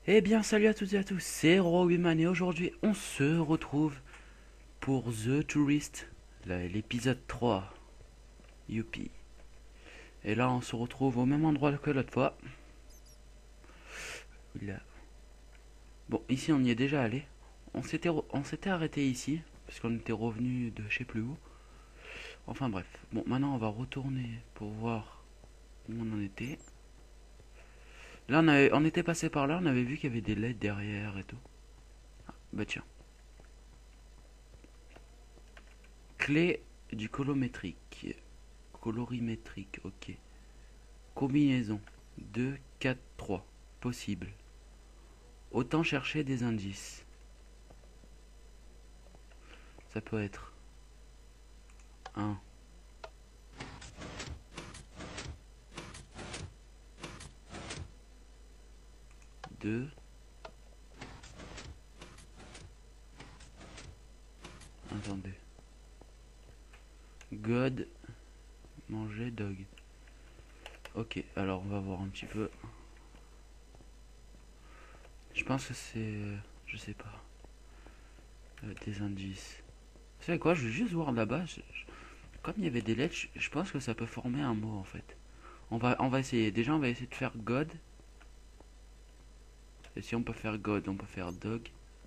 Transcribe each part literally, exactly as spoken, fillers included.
Eh bien, salut à toutes et à tous, c'est Rogueman et aujourd'hui on se retrouve pour The Tourist, là, l'épisode trois. Youpi. Et là, on se retrouve au même endroit que l'autre fois. Là. Bon, ici on y est déjà allé. On s'était on s'était arrêté ici, parce qu'on était revenu de je sais plus où. Enfin bref. Bon, maintenant on va retourner pour voir où on en était. Là, on, avait, on était passé par là, on avait vu qu'il y avait des L E D derrière et tout. Ah, bah tiens. Clé du colométrique. Colorimétrique, ok. Combinaison deux, quatre, trois. Possible. Autant chercher des indices. Ça peut être un, deux. Attendez. God, manger, dog. Ok, alors on va voir un petit peu. Je pense que c'est... euh, Je sais pas. Euh, des indices. Vous savez quoi, je vais juste voir là-bas. je- je- Comme il y avait des lettres, je, je pense que ça peut former un mot en fait. On va, on va essayer. Déjà, on va essayer de faire God. Et si on peut faire God, on peut faire dog.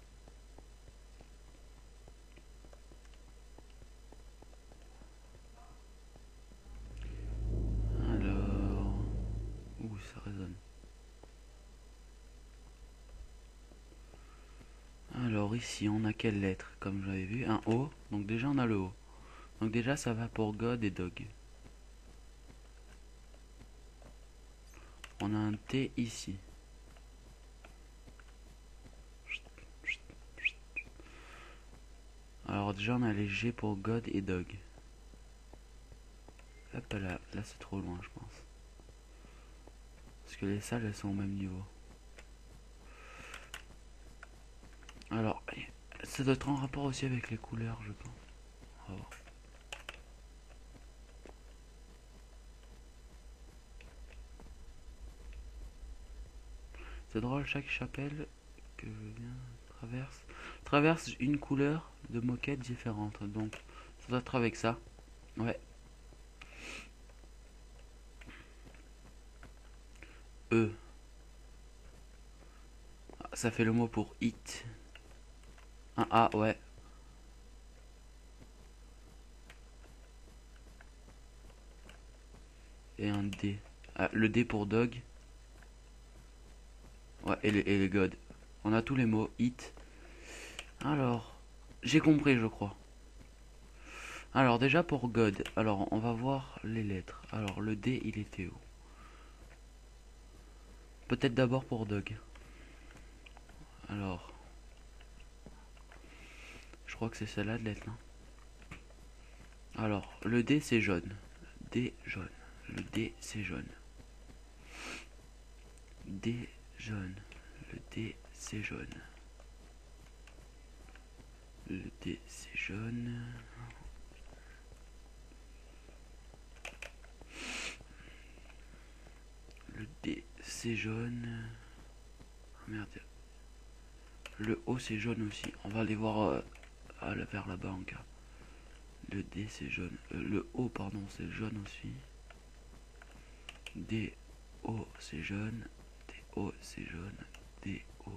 Alors... Ouh, ça résonne. Alors ici, on a quelle lettre? Comme j'avais vu, un O. Donc déjà, on a le O. Donc déjà, ça va pour God et Dog. On a un T ici. Alors déjà, on a les G pour God et Dog. Hop là, là c'est trop loin, je pense. Parce que les salles, elles sont au même niveau. Alors, ça doit être en rapport aussi avec les couleurs, je pense. On va voir. C'est drôle, chaque chapelle que je viens traverse traverse une couleur de moquette différente. Donc, ça doit être avec ça. Ouais. E. Ça fait le mot pour it. Un A, ouais. Et un D. Ah, le D pour dog. Ouais, et le, et le God. On a tous les mots. It. Alors, j'ai compris, je crois. Alors, déjà pour God. Alors, on va voir les lettres. Alors, le D, il était où? Peut-être d'abord pour dog. Alors, je crois que c'est celle-là de lettre, non? Alors, le D, c'est jaune. D, jaune. Le D, c'est jaune. D, jaune. Le D, c'est jaune. Le D, c'est jaune. Le D, c'est jaune. Oh merde. Le O, c'est jaune aussi. On va aller voir euh, à la, vers là-bas en cas. Le D, c'est jaune. Euh, le O, pardon, c'est jaune aussi. D, O, c'est jaune. D, O, c'est jaune. D, O.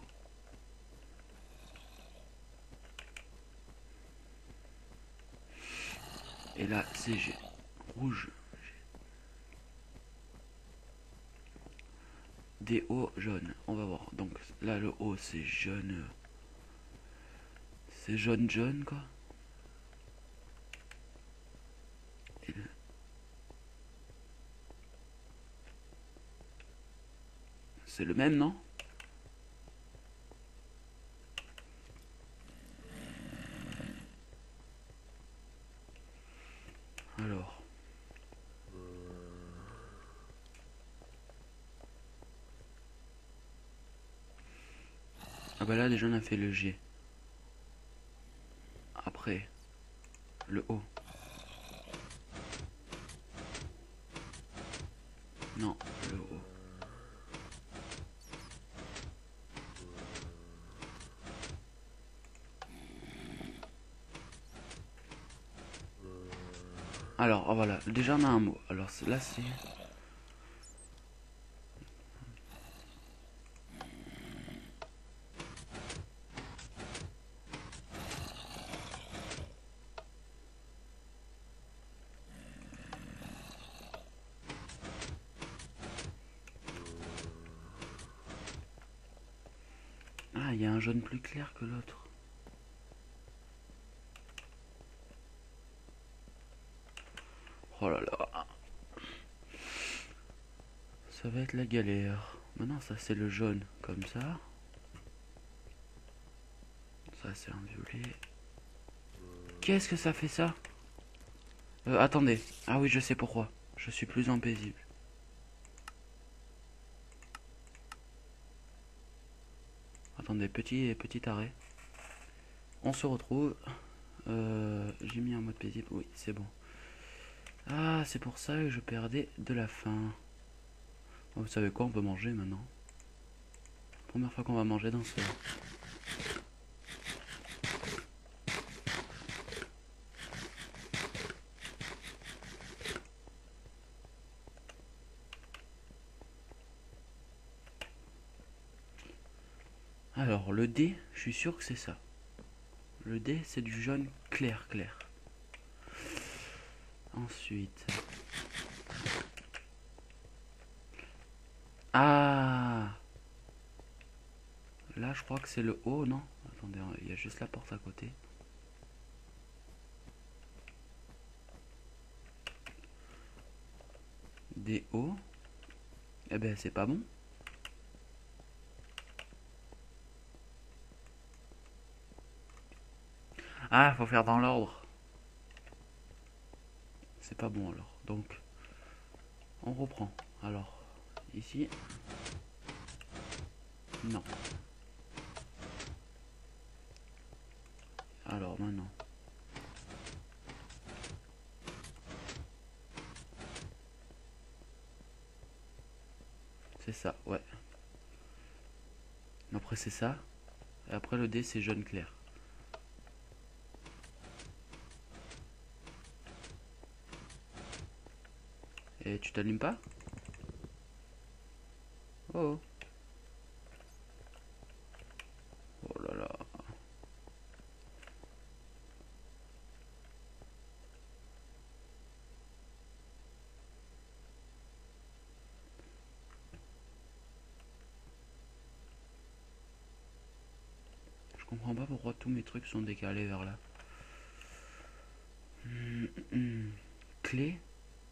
Et là, c'est G. Rouge. D, O, jaune. On va voir. Donc là, le O, c'est jaune. C'est jaune, jaune, quoi. C'est le même, non? Alors. Ah bah là, déjà, on a fait le G. Après, le O. Non, le O. Alors, oh, voilà, déjà on a un mot. Alors c'est- là c'est... Ah, il y a un jaune plus clair que l'autre. Oh là là. Ça va être la galère. Maintenant ça c'est le jaune, comme ça. Ça c'est un violet. Qu'est-ce que ça fait ça? euh, Attendez. Ah oui, je sais pourquoi. Je suis plus impaisible. Attendez, petit, petit arrêt. On se retrouve. Euh, J'ai mis un mode paisible. Oui, c'est bon. Ah, c'est pour ça que je perdais de la faim. Oh, vous savez quoi, on peut manger maintenant. Première fois qu'on va manger dans ce... Alors, le dé, je suis sûr que c'est ça. Le dé, c'est du jaune clair, clair. Ensuite... Ah! Là, je crois que c'est le haut, non? Attendez, il y a juste la porte à côté. Des hauts. Eh ben, c'est pas bon. Ah, faut faire dans l'ordre. C'est pas bon alors. Donc, on reprend. Alors, ici. Non. Alors, maintenant. C'est ça, ouais. Après, c'est ça. Et après, le dé, c'est jaune clair. Et tu t'allumes pas? Oh. Oh là là. Je comprends pas pourquoi tous mes trucs sont décalés vers là. Hum, hum. Clé.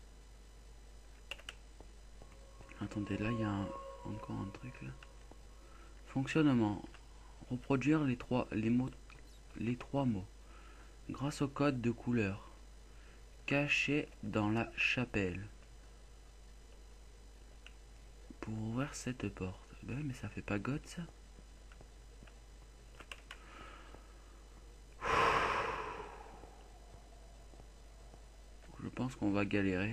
Attendez, là, il y a un- encore un truc là. Fonctionnement. Reproduire les trois, les mots, les trois mots. Grâce au code de couleur. Caché dans la chapelle. Pour ouvrir cette porte. Ben oui, mais ça fait pas God ça. Je pense qu'on va galérer.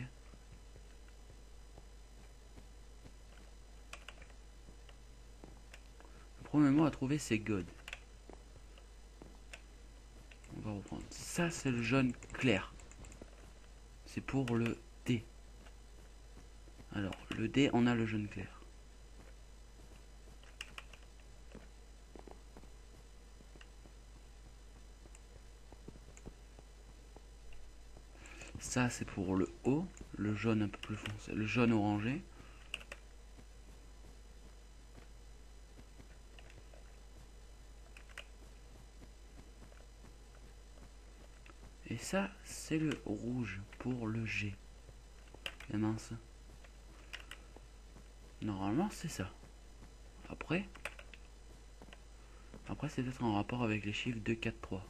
Le premier mot à trouver c'est God. On va reprendre. Ça c'est le jaune clair. C'est pour le D. Alors le D on a le jaune clair. Ça c'est pour le O. Le jaune un peu plus foncé. Le jaune orangé. Et ça c'est le rouge pour le G. Et mince. Normalement c'est ça. Après, après c'est peut-être en rapport avec les chiffres deux, quatre, trois.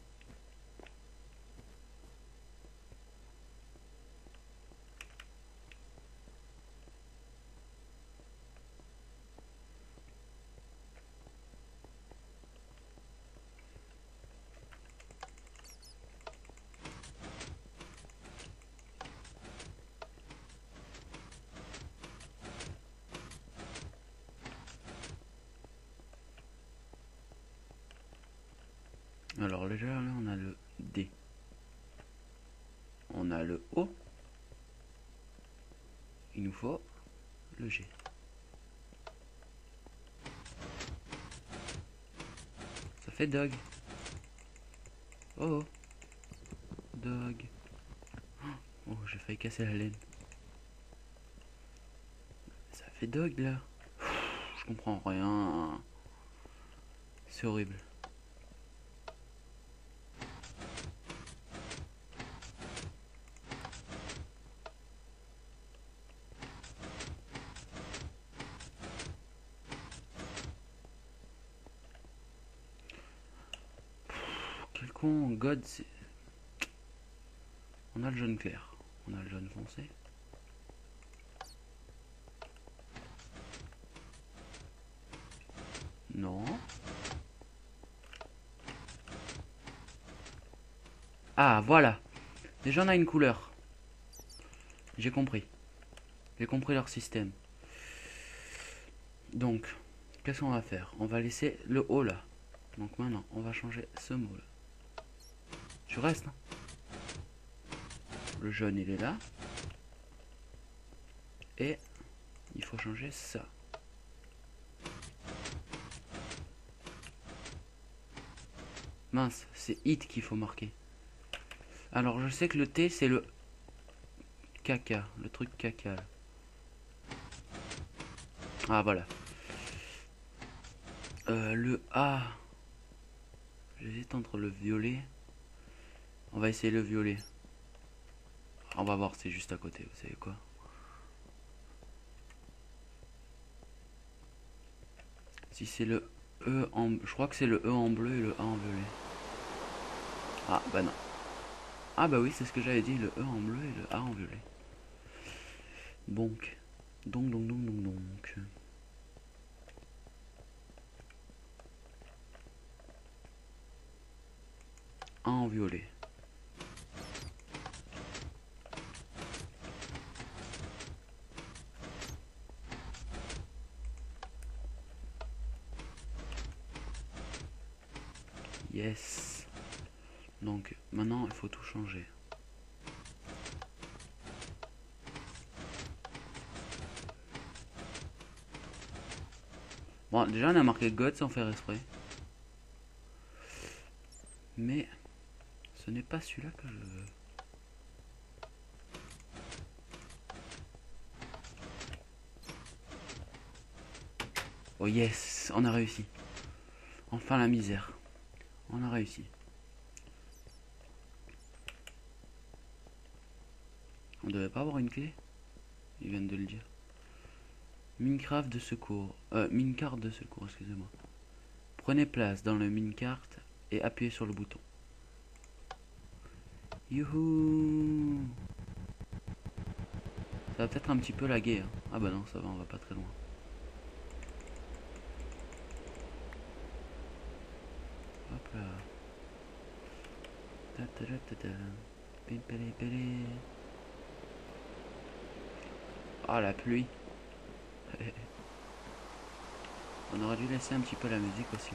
Alors déjà là on a le D. On a le O. il nous faut le G. Ça fait dog. Oh, dog. Oh, j'ai failli casser la laine. Ça fait dog là. Je comprends rien. C'est horrible. Quel con, God, c'est... On a le jaune clair. On a le jaune foncé. Non. Ah, voilà. Déjà, on a une couleur. J'ai compris. J'ai compris leur système. Donc, qu'est-ce qu'on va faire? On va laisser le haut là. Donc maintenant, on va changer ce mot là. Tu restes, hein? Le jaune, il est là. Et il faut changer ça. Mince, c'est hit qu'il faut marquer. Alors, je sais que le T, c'est le caca. Le truc caca. Là. Ah, voilà. Euh, le A. J'hésite entre le violet. On va essayer le violet. On va voir, c'est juste à côté, vous savez quoi. Si c'est le E en... Je crois que c'est le E en bleu et le A en violet. Ah, bah non. Ah bah oui, c'est ce que j'avais dit, le E en bleu et le A en violet. Donc. Donc, donc, donc, donc, donc. A en violet. Yes. Donc maintenant il faut tout changer. Bon, déjà on a marqué God sans faire exprès. Mais ce n'est pas celui-là que je veux. Oh yes, on a réussi. Enfin la misère. On a réussi. On devait pas avoir une clé? Ils viennent de le dire. Minecraft de secours. Euh, minecart de secours, excusez-moi. Prenez place dans le minecart et appuyez sur le bouton. Youhou! Ça va peut-être un petit peu laguer. Hein. Ah bah non, ça va, on va pas très loin. Hop là. Ta ta ta ta ta. Pim, pélé, pélé. Ah, la pluie. On aurait dû laisser un petit peu la musique aussi.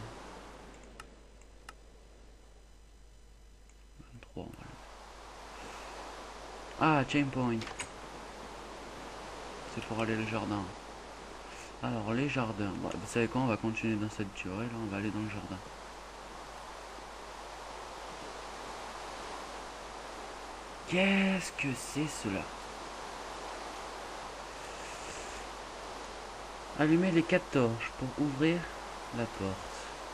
vingt-trois, voilà. Ah, chain point. C'est pour aller au jardin. Alors, les jardins. Bon, vous savez quoi, on va continuer dans cette durée. Là, on va aller dans le jardin. Qu'est-ce que c'est cela? Allumez les quatre torches pour ouvrir la porte.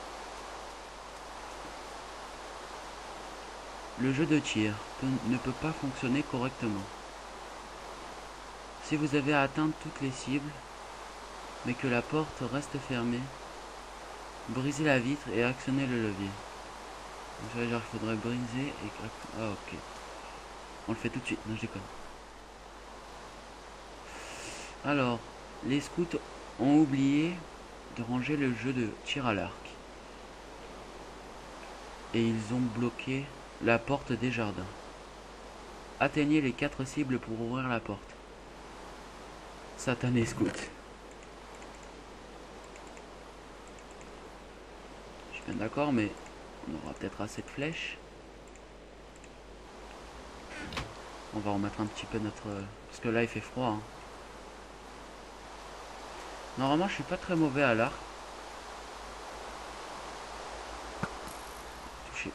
Le jeu de tir peut, ne peut pas fonctionner correctement. Si vous avez atteint toutes les cibles, mais que la porte reste fermée, brisez la vitre et actionnez le levier. Donc ça veut dire qu'il faudrait briser et... Ah ok. On le fait tout de suite, non je déconne. Alors, les scouts ont oublié de ranger le jeu de tir à l'arc. Et ils ont bloqué la porte des jardins. Atteignez les quatre cibles pour ouvrir la porte. Satané scout. Je suis bien d'accord, mais on aura peut-être assez de flèches. On va remettre un petit peu notre... Parce que là il fait froid. Hein. Normalement, je suis pas très mauvais à l'arc. Touché.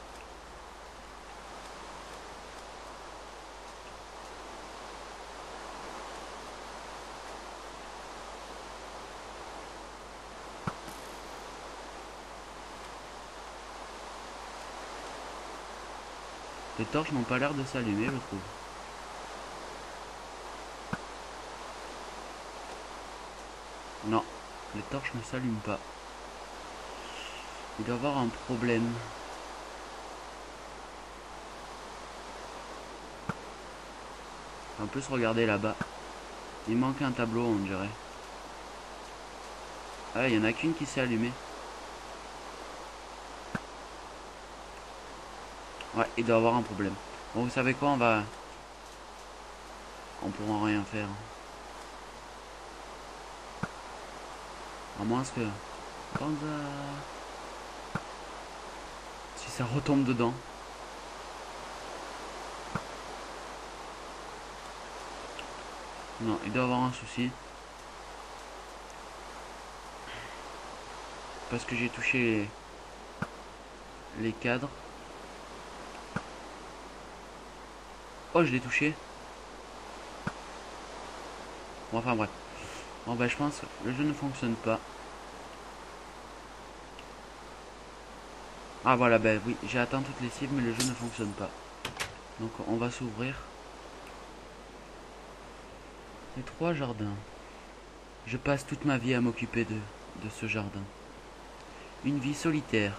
Les torches n'ont pas l'air de s'allumer, je trouve. Non, les torches ne s'allument pas. Il doit y avoir un problème. On peut se regarder là-bas. Il manque un tableau, on dirait. Ah, il y en a qu'une qui s'est allumée. Ouais, il doit y avoir un problème. Bon, vous savez quoi, on va... On pourra rien faire. À moins que... Quand ça... Si ça retombe dedans. Non, il doit y avoir un souci. Parce que j'ai touché les... les cadres. Oh, je l'ai touché. Bon, enfin bref. Bon, bah je pense que le jeu ne fonctionne pas. Ah voilà, ben oui, j'ai atteint toutes les cibles, mais le jeu ne fonctionne pas. Donc on va s'ouvrir. Les trois jardins. Je passe toute ma vie à m'occuper de, de ce jardin. Une vie solitaire.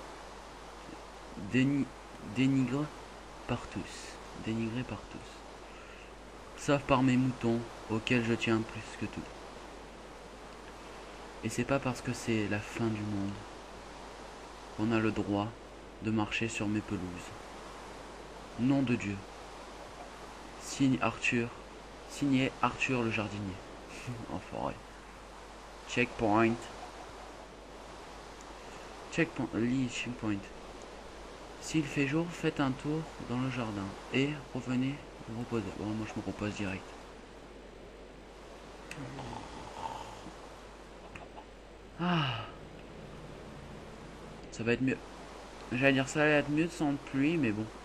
Déni, dénigre par tous. Dénigré par tous. Sauf par mes moutons, auxquels je tiens plus que tout. Et c'est pas parce que c'est la fin du monde qu'on a le droit de marcher sur mes pelouses. Nom de Dieu. Signe Arthur. Signé Arthur le jardinier. Enfoiré. Checkpoint. Checkpoint. Lee checkpoint. S'il fait jour, faites un tour dans le jardin et revenez vous reposer. Bon, moi je me repose direct. Ah. Ça va être mieux. J'allais dire ça allait être mieux sans pluie, mais bon.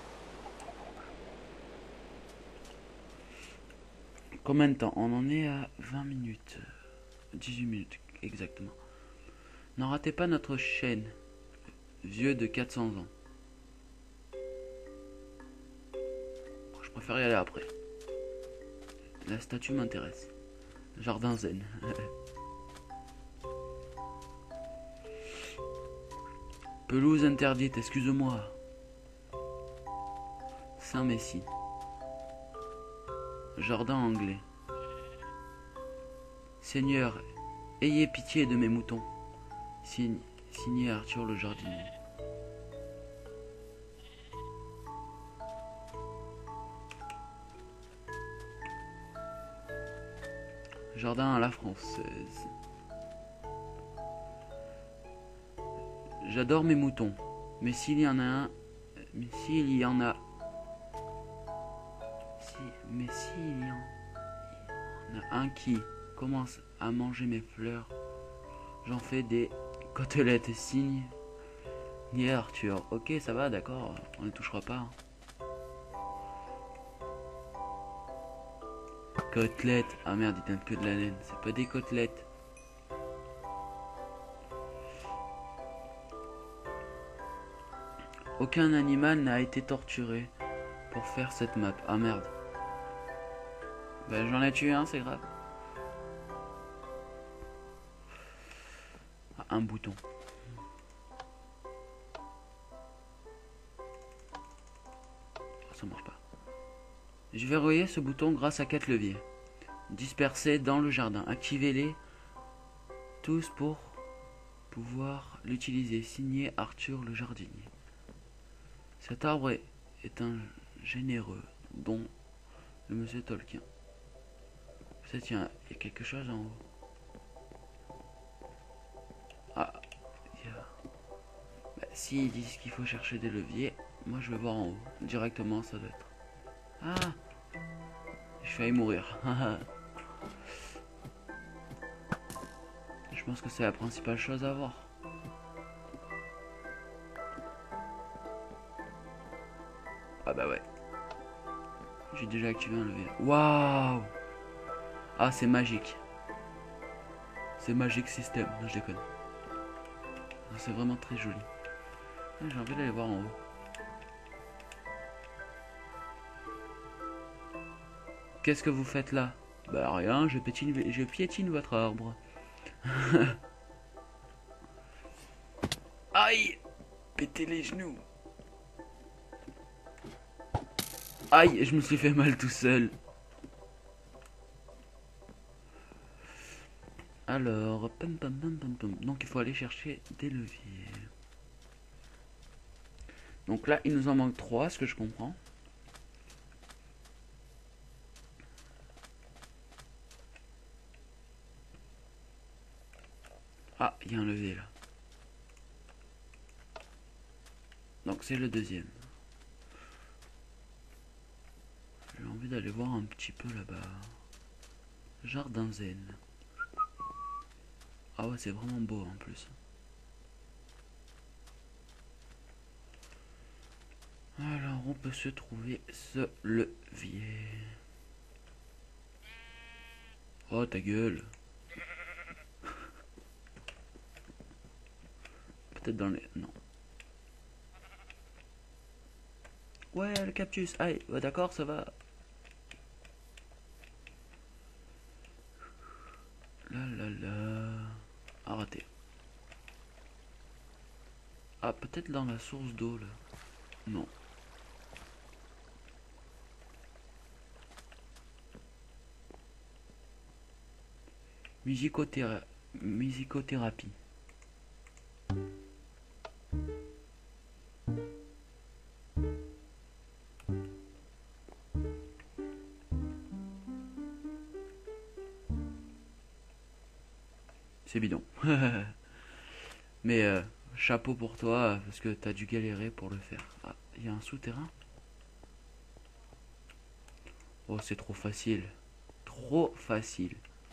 Combien de temps? On en est à vingt minutes. dix-huit minutes, exactement. N'en ratez pas notre chêne, vieux de quatre cents ans. Je préfère y aller après. La statue m'intéresse. Jardin zen. Pelouse interdite, excuse-moi. Saint-Messie. Jardin anglais. Seigneur, ayez pitié de mes moutons. Signe, signé Arthur le jardinier. Jardin à la française. J'adore mes moutons, mais s'il y en a un, mais s'il y en a, si, mais s'il y en a un qui commence à manger mes fleurs, j'en fais des côtelettes. Signe ni Arthur. Ok, ça va, d'accord, on ne touchera pas. Côtelettes. Ah merde, il donne que de la laine. C'est pas des côtelettes. Aucun animal n'a été torturé pour faire cette map. Ah merde. Ben, j'en ai tué un, c'est grave. Ah, un bouton. Ça marche pas. Je verrouillais ce bouton grâce à quatre leviers. Dispersés dans le jardin. Activez-les tous pour pouvoir l'utiliser. Signé Arthur le jardinier. Cet arbre est, est un généreux don de monsieur Tolkien. Peut-être il y, y a quelque chose en haut. Ah, il y a... Bah, s'ils disent qu'il faut chercher des leviers, moi je vais voir en haut. Directement, ça doit être. Ah, je failli mourir. pense que c'est la principale chose à voir. Ah bah ouais. J'ai déjà activé un levier. Waouh! Ah, c'est magique. C'est magique système. Non, je déconne. C'est vraiment très joli. Ah, j'ai envie d'aller voir en haut. Qu'est-ce que vous faites là? Bah rien, je piétine, je piétine votre arbre. Aïe! Pétez les genoux. Aïe, je me suis fait mal tout seul. Alors, pam, pam, pam, pam, pam. Donc il faut aller chercher des leviers. Donc là, il nous en manque trois, ce que je comprends. Ah, il y a un levier là. Donc c'est le deuxième. J'ai envie d'aller voir un petit peu là-bas. Jardin zen. Ah ouais, c'est vraiment beau en plus. Alors, on peut se trouver ce levier. Oh, ta gueule. Peut-être dans les... Non. Ouais, le cactus. Aïe, ouais, d'accord, ça va. Là, là, là. Ah, raté. Ah, peut-être dans la source d'eau, là. Non. Musicothérapie. Musicothérapie. C'est bidon. Mais euh, chapeau pour toi, parce que t'as dû galérer pour le faire. Ah, il y a un souterrain. Oh, c'est trop facile. Trop facile.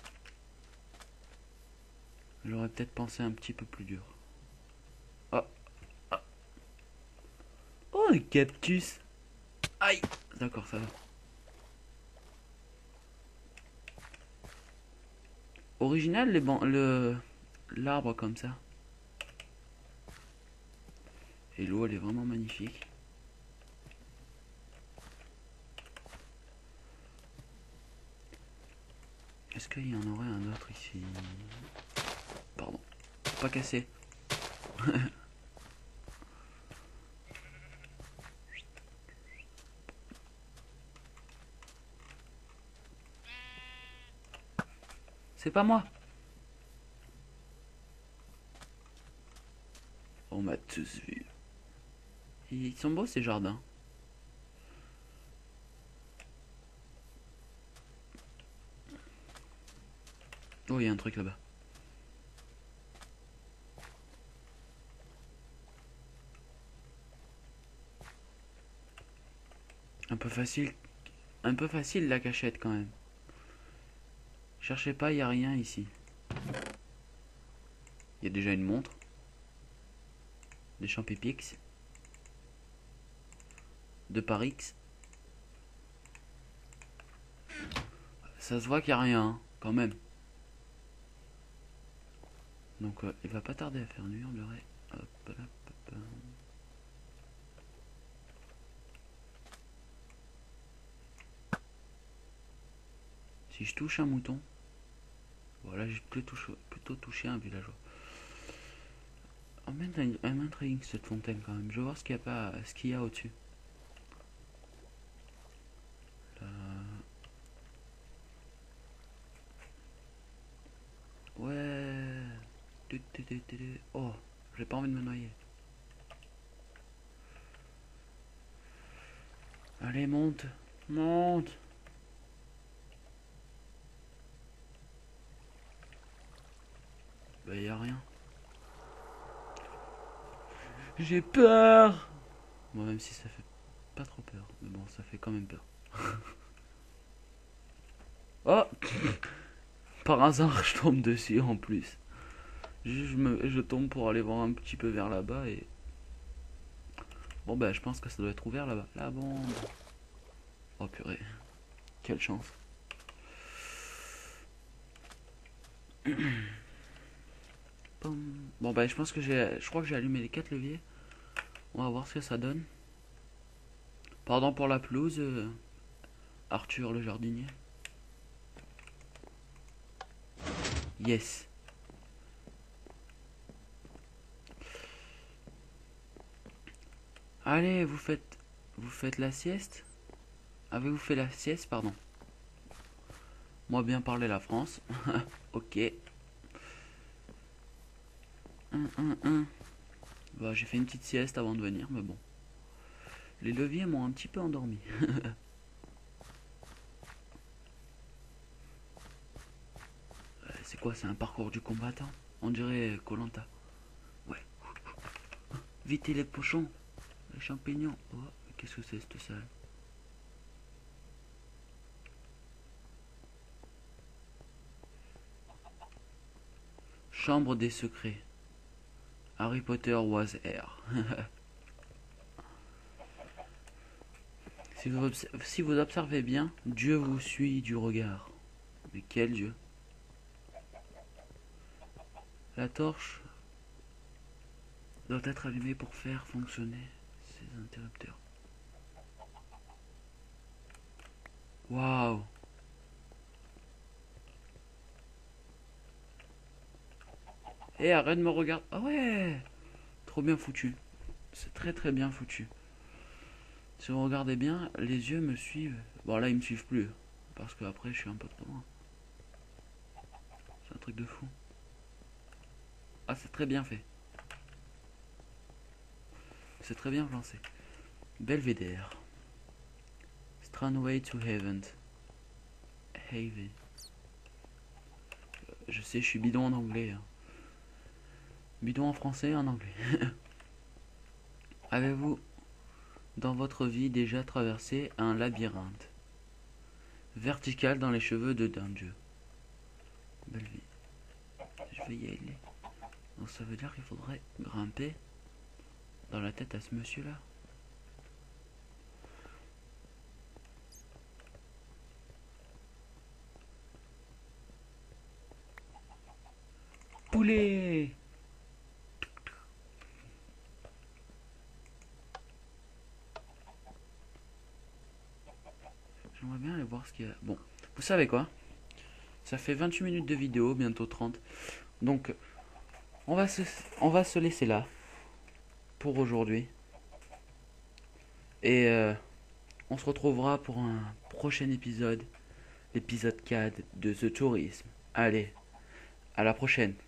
J'aurais peut-être pensé un petit peu plus dur. Oh, oh. Oh, un cactus. Aïe. D'accord, ça va. Original, les ban le l'arbre comme ça. Et l'eau, elle est vraiment magnifique. Est-ce qu'il y en aurait un autre ici? Pardon. Pas cassé. C'est pas moi. On m'a tous vu. Ils sont beaux ces jardins. Oh, il y a un truc là-bas. Un peu facile. Un peu facile la cachette quand même. Cherchez pas, il n'y a rien ici. Il y a déjà une montre. Des champépix. De Parix. Ça se voit qu'il n'y a rien, hein, quand même. Donc euh, il va pas tarder à faire nuire le ré. Hop, hop, hop. Si je touche un mouton, voilà, j'ai plutôt, plutôt touché un villageois. Elle m'intrigue cette fontaine quand même. Je vais voir ce qu'il y a pas, ce qu'il y a au-dessus. Là. Ouais. Oh, j'ai pas envie de me noyer. Allez, monte, monte. Bah, y a rien. J'ai peur. Bon, même si ça fait pas trop peur, mais bon, ça fait quand même peur. Oh. Par hasard, je tombe dessus en plus. Je, je me, je tombe pour aller voir un petit peu vers là-bas et... Bon bah je pense que ça doit être ouvert là-bas. La bombe. Oh purée. Quelle chance. Bon bah je pense que j'ai... Je crois que j'ai allumé les quatre leviers. On va voir ce que ça donne. Pardon pour la pelouse. euh, Arthur le jardinier. Yes. Allez, vous faites... Vous faites la sieste? Avez-vous fait la sieste, pardon? Moi bien parler la France. Ok. Un, un, un. Bah, j'ai fait une petite sieste avant de venir, mais bon. Les leviers m'ont un petit peu endormi. C'est quoi? C'est un parcours du combattant? On dirait koh. Ouais. Vite les pochons. Les champignons. Oh, qu'est-ce que c'est cette salle? Chambre des secrets. Harry Potter was here. Si vous, si vous observez bien, Dieu vous suit du regard. Mais quel Dieu? La torche doit être allumée pour faire fonctionner ces interrupteurs. Waouh! Eh, arrête de me regarder. Ah ouais! Trop bien foutu. C'est très très bien foutu. Si vous regardez bien, les yeux me suivent. Bon là ils me suivent plus. Parce que après je suis un peu trop loin. C'est un truc de fou. Ah c'est très bien fait. C'est très bien lancé. Belvédère. Stranway to Heaven. Heavy. Je sais, je suis bidon en anglais. Hein. Bidon en français et en anglais. Avez-vous dans votre vie déjà traversé un labyrinthe vertical dans les cheveux de d'un dieu? Belle vie. Je vais y aller. Donc ça veut dire qu'il faudrait grimper dans la tête à ce monsieur là. Poulet! J'aimerais bien aller voir ce qu'il y a. Bon, vous savez quoi? Ça fait vingt-huit minutes de vidéo, bientôt trente. Donc, on va se, on va se laisser là pour aujourd'hui. Et euh, on se retrouvera pour un prochain épisode, l'épisode quatre de The Tourisme. Allez, à la prochaine.